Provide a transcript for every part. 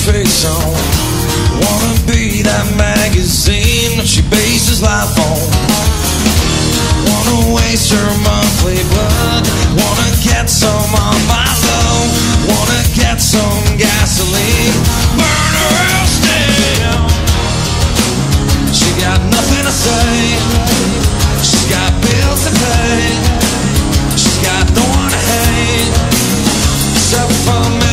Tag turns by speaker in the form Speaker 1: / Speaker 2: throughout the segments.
Speaker 1: face on. Wanna be that magazine that she bases life on. Wanna waste her monthly blood. Wanna get some on my love. Wanna get some gasoline. Burn her house down. She got nothing to say. She's got bills to pay. She's got no one to hate except for me.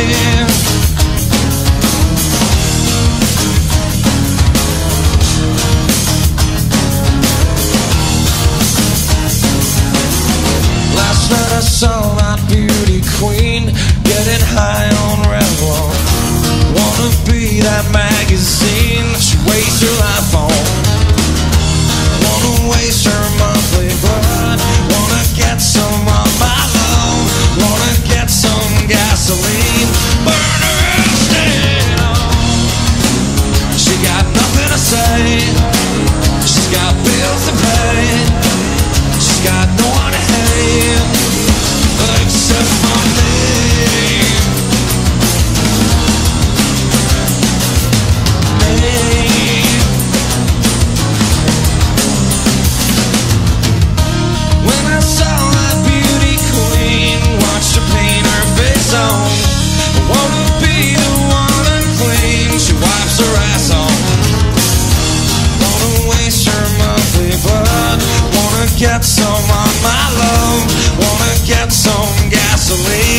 Speaker 1: Last night I saw that beauty queen getting high on Red One. Wanna be that magazine that she wastes her life on. Wanna waste her monthly blood. Wanna get some of my love. Wanna get some gasoline. Burn her house down. She got nothing to say. She's got bills to pay. She's got no one to hate except for me. When I saw that beauty queen, watched her paint her face on. I wanna be the one unclean she wipes her ass on. Wanna waste her monthly blood. Wanna get some on my love. Wanna get some gasoline.